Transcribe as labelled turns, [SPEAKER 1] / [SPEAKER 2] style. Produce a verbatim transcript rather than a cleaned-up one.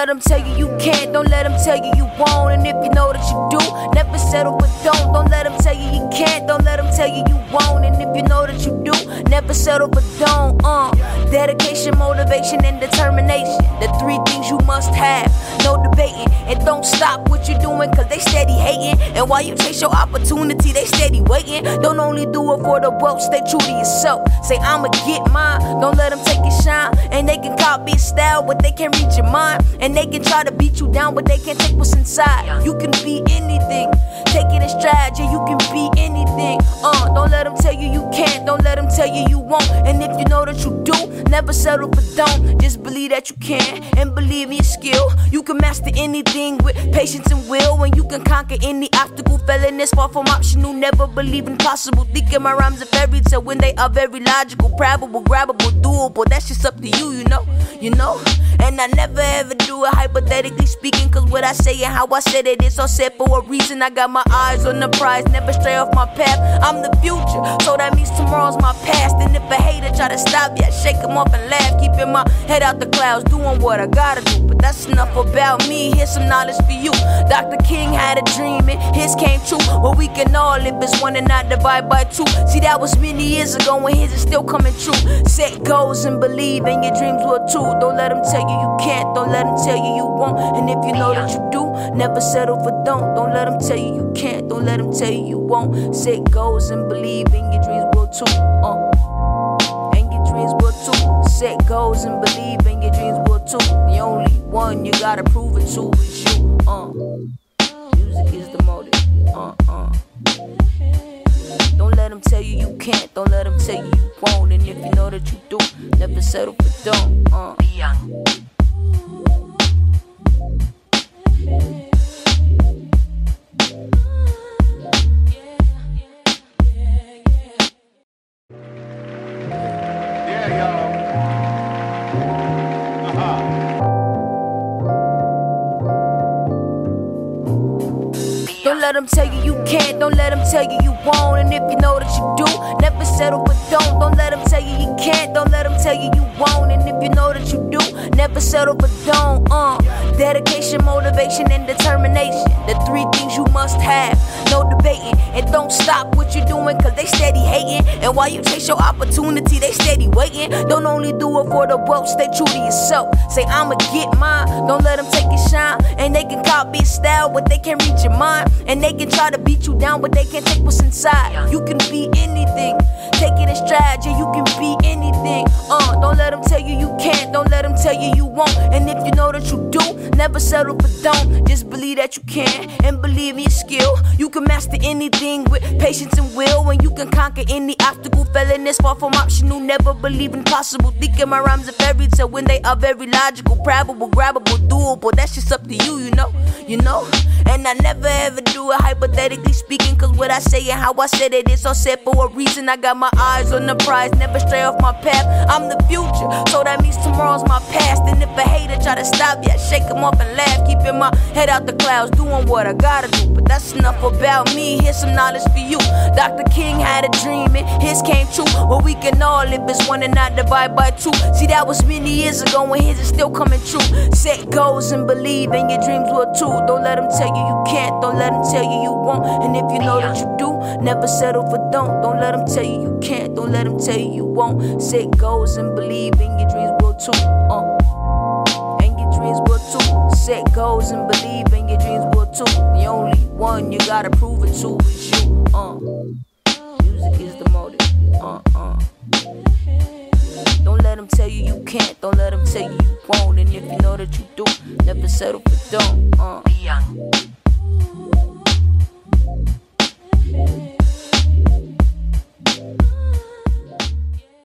[SPEAKER 1] let them tell you you can't, don't let them tell you you won't. And if you know that you do, never settle for don't. Don't let them tell you you can't, don't let them tell you you won't. And if you know that you do, never settle for don't. Uh, dedication, motivation, and determination, the three things you must have. No debating, and don't stop what you're doing, cause they steady hating. And while you chase your opportunity, they steady waiting. Don't only do it for the wealth, stay true to yourself. Say I'ma get mine, don't let them take your shine. And they can copy your style, but they can't read your mind. And they can try to beat you down, but they can't take what's inside. You can be anything, take it in stride, yeah, you can be anything. Uh, don't let them tell you you can't, don't let them tell you you won't. And if you know that you do, never settle for don't. Just believe that you can, and believe in your skill. You can master anything with patience and will. And you can conquer any obstacle, failing is far from optional. Never believe impossible, thinking my rhymes are fairy tale when they are very logical, probable, grabbable, doable. That's just up to you, you know, you know. And I never ever do it hypothetically speaking, cause what I say and how I said it is all said for a reason. I got my eyes on the prize, never stray off my path. I'm the future, so that means tomorrow's my past. And if a hater try to stop ya, shake him off and laugh. Keeping my head out the clouds, doing what I gotta do. But that's enough about me, here's some knowledge for you. Doctor King had a dream and his came true. Well, we can all live as one and not divide by two. See, that was many years ago and his is still coming true. Set goals and believe in your dreams will too. Don't let them tell you you can't, don't let them tell you you won't. And if you know that you do, never settle for don't. Don't let them tell you you can't, don't let them tell you you won't. Set goals and believe in your dreams will too. Uh. And your dreams will too. Set goals and believe in your dreams will too. The only one you gotta prove it to is you. Uh. Music is the motive. Uh uh. Don't let them tell you you can't, don't let them tell you you won't. And if you know that you do, never settle for don't. Uh. Don't let them tell you you can't, don't let them tell you you won't. And if you know that you do, never settle for don't. Don't let them tell you you can't, don't let them tell you you won't. And if you know that you do, never settle for don't. Uh, dedication, motivation, and determination, the three things you must have. No debating, and don't stop what you're doing, cause they steady hating. And while you chase your opportunity, they steady waiting. Don't only do it for the wealth, stay true to yourself. Say I'ma get mine, don't let them take your shine. And they can copy your style, but they can't read your mind. And they can try to beat you down, but they can't take what's inside. You can be anything, take it in stride, yeah, you can be anything. Uh, don't let them tell you you can't, don't let them tell you you won't. And if you know that you do, never settle for don't. Just believe that you can, and believe in your skill. You can master anything with patience and will. And you can conquer any obstacle, failing is far from optional. Never believe impossible, thinking my rhymes are fairy tale when they are very logical, probable, grabbable, doable. That's just up to you, you know, you know. And I never ever do it hypothetically speaking, cause what I say and how I said it is all said for a reason. I got my eyes on the prize, never stray off my path. I'm the future, so that means tomorrow's my past. And if a hater try to stop ya, shake him off and laugh. Keeping my head out the clouds, doing what I gotta do. But that's enough about me, here's some knowledge for you. Doctor King had a dream and his came true. Well, we can all live as one and not divide by two. See, that was many years ago and his is still coming true. Set goals and believe in your dreams will too. Don't let them tell you you can't, don't let them tell you you won't. And if you know that you do, never settle for don't. Don't let them tell you you can't, don't let them tell you you won't. Set goals and believe in your dreams will too. Uh. And your dreams will too. Set goals and believe in your dreams will too. The only one you gotta prove it to is you. Uh. Music is the motive. Uh uh. Don't let them tell you you can't, don't let them tell you you won't. And if you know that you do, never settle for don't. Uh.